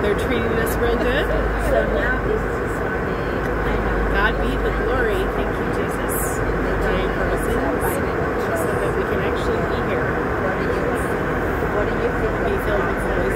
they're treating us real good. So now this is God be the glory. Thank you, Jesus, for dying for us so that we can actually be here. What do you think? Be filled with the Holy